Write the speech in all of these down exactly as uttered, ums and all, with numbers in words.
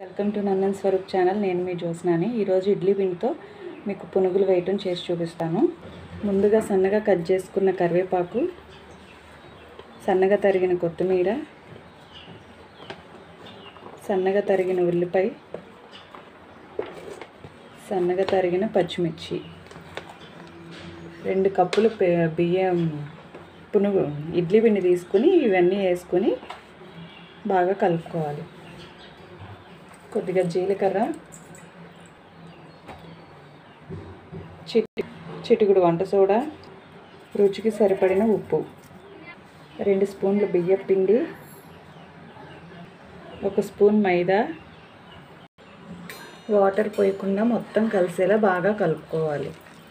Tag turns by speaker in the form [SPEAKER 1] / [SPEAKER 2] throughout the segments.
[SPEAKER 1] Welcome to Nandan Swaroop channel. నేను మీ జ్యోత్స్నాని. ఈరోజు ఇడ్లీ పిండితో మీకు పునుగులు వేయటం చేసి చూపిస్తాను. ముందుగా సన్నగా కట్ చేసుకున్న కరివేపాకు, సన్నగా తరిగిన కొత్తిమీర, సన్నగా తరిగిన ఉల్లిపాయ, సన్నగా తరిగిన పచ్చిమిర్చి, రెండు కప్పులు బియ్యం పునుగు ఇడ్లీ పిండి తీసుకుని ఇవన్నీ వేసుకొని బాగా కలుపుకోవాలి. కొద్దిగా జీలకర్ర, చిటి చిటికుడు వంట సోడా, రుచికి సరిపడిన ఉప్పు, రెండు స్పూన్లు బియ్యం పిండి, ఒక స్పూన్ మైదా, వాటర్ పోయకుండా మొత్తం కలిసేలా బాగా కలుపుకోవాలి.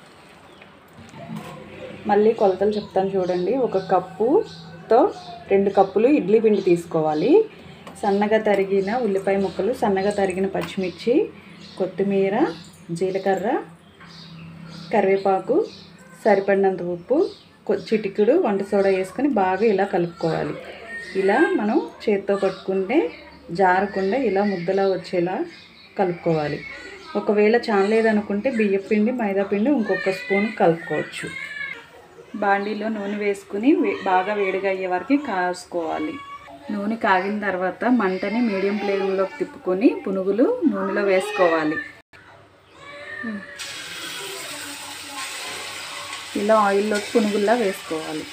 [SPEAKER 1] మళ్ళీ కొలతలు చెప్తాను చూడండి. ఒక కప్పుతో రెండు కప్పులు ఇడ్లీ పిండి తీసుకోవాలి. సన్నగా తరిగిన ఉల్లిపాయ ముక్కలు, సన్నగా తరిగిన పచ్చిమిర్చి, కొత్తిమీర, జీలకర్ర, కరివేపాకు, సరిపడినంత ఉప్పు, చిటికుడు వంట సోడా వేసుకొని బాగా ఇలా కలుపుకోవాలి. ఇలా మనం చేత్తో పట్టుకుంటే జారకుండా ఇలా ముద్దలా వచ్చేలా కలుపుకోవాలి. ఒకవేళ చాలేదనుకుంటే బియ్యం పిండి, మైదా పిండి ఇంకొక స్పూన్ కలుపుకోవచ్చు. బాండీలో నూనె వేసుకుని బాగా వేడిగా అయ్యే వరకు కాసుకోవాలి. నూనె కాగిన తర్వాత మంటని మీడియం ఫ్లేమ్లోకి తిప్పుకొని పునుగులు నూనెలో వేసుకోవాలి. ఇలా ఆయిల్లోకి పునుగుల్లా వేసుకోవాలి.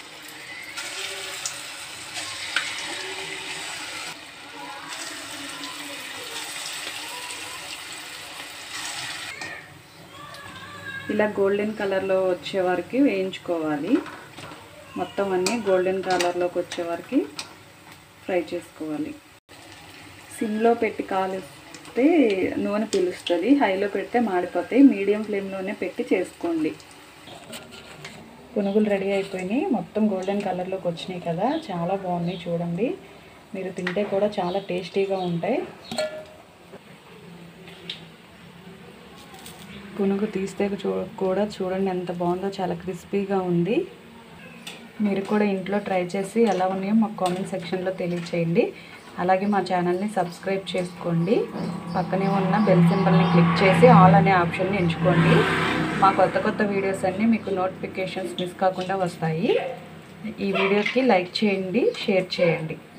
[SPEAKER 1] ఇలా గోల్డెన్ కలర్లో వచ్చే వరకు వేయించుకోవాలి. మొత్తం అన్నీ గోల్డెన్ కలర్లోకి వచ్చే వరకు ఫ్రై చేసుకోవాలి. సిమ్లో పెట్టి కాలిస్తే నూనె పీలుస్తుంది, హైలో పెడితే మాడిపోతాయి. మీడియం ఫ్లేమ్లోనే పెట్టి చేసుకోండి. పునుగులు రెడీ అయిపోయినాయి. మొత్తం గోల్డెన్ కలర్లోకి వచ్చినాయి కదా, చాలా బాగున్నాయి. చూడండి, మీరు తింటే కూడా చాలా టేస్టీగా ఉంటాయి. పునుగు తీస్తే చూ కూడా చూడండి ఎంత బాగుందో, చాలా క్రిస్పీగా ఉంది. మీరు కూడా ఇంట్లో ట్రై చేసి ఎలా ఉన్నాయో మాకు కామెంట్ సెక్షన్లో తెలియచేయండి. అలాగే మా ఛానల్ని సబ్స్క్రైబ్ చేసుకోండి. పక్కనే ఉన్న బెల్ సింబల్ని క్లిక్ చేసి ఆల్ అనే ఆప్షన్ని ఎంచుకోండి. మా కొత్త కొత్త వీడియోస్ అన్నీ మీకు నోటిఫికేషన్స్ మిస్ కాకుండా వస్తాయి. ఈ వీడియోకి లైక్ చేయండి, షేర్ చేయండి.